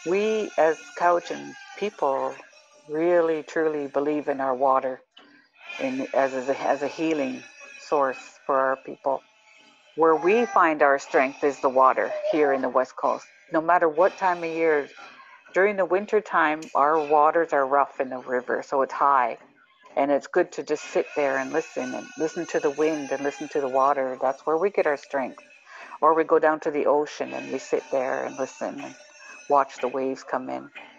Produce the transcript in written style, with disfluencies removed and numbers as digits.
We as Cowichan people really truly believe in our water as a healing source for our people. Where we find our strength is the water here in the West Coast. No matter what time of year, during the winter time, our waters are rough in the river, so it's high. And it's good to just sit there and listen to the wind and listen to the water. That's where we get our strength. Or we go down to the ocean and we sit there and listen and watch the waves come in.